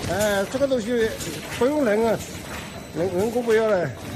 这个东西不用人啊，人工不要了。